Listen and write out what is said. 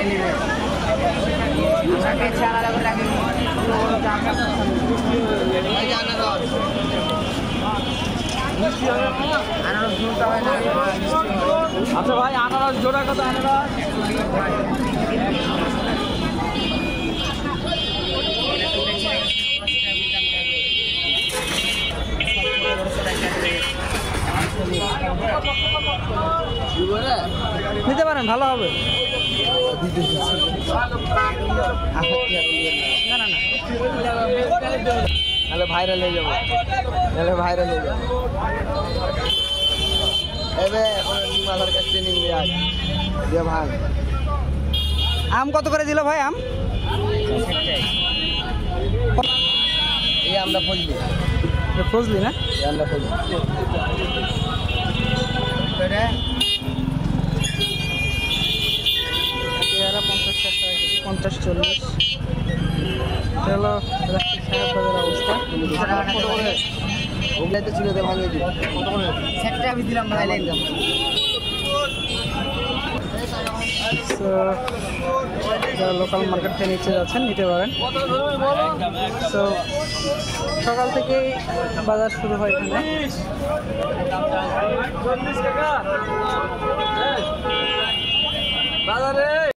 আচ্ছা ভাই আনারস জোড়া কত আনারস? নিতে পারেন, ভালো হবে। না না না, তাহলে ভাইরাল হয়ে যাবো, তাহলে ভাইরাল হয়ে যাবো। আম কত করে দিল ভাই? আম এই আমরা ফজলি, ফজলি না, আমরা ফজলি। পেয়ারা 50 টাকা, 50-40। চলো সাহেববাজারের অবস্থা। ওগুলাই তো ছিল, ভাঙিয়ে দিই। সেটটা আমি দিলাম ভাই। যারা লোকাল মার্কেট থেকে নিচে যাচ্ছেন নিতে পারেন। তো সকাল থেকেই বাজার শুরু হয় এখানে বাজারে।